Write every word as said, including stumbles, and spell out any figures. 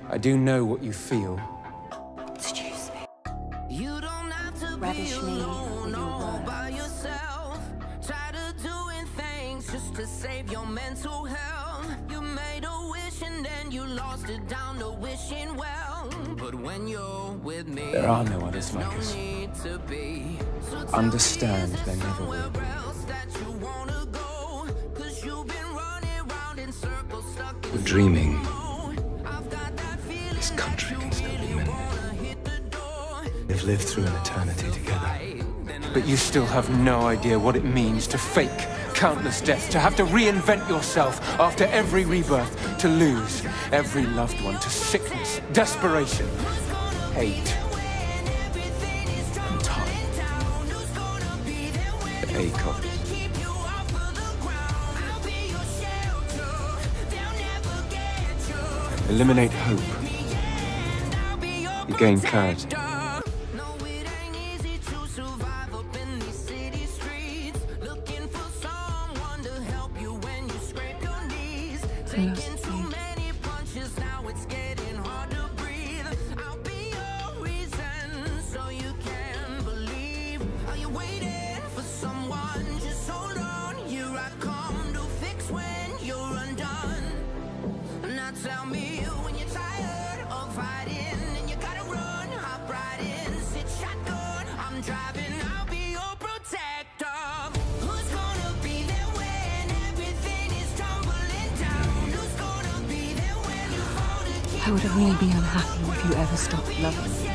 I do know what you feel. Seduce me. You don't have to Ravish be me alone with your all words. by yourself. Tired of doing things just to save your mental health. You made a wish and then you lost it down to wishing well. But when you're with me, There are no others like no us. need to be. So tell Understand me, is there there never will somewhere be. else that you wanna go? 'Cause you've been running round in circles, stuck in We're dreaming. I've got that feeling This country can still be mended. wanna hit the door. We've lived through an eternity together. But you still have no idea what it means to fake countless deaths, to have to reinvent yourself after every rebirth, to lose every loved one to sickness, desperation, hate, and time. The ache of it. Eliminate hope. You gain clarity. Tell me when you're tired of fighting and you gotta run, hop right in, sit shotgun, I'm driving, I'll be your protector. Who's gonna be there when everything is tumbling down? Who's gonna be there when you fall to keep I would only be unhappy if you ever stopped loving me.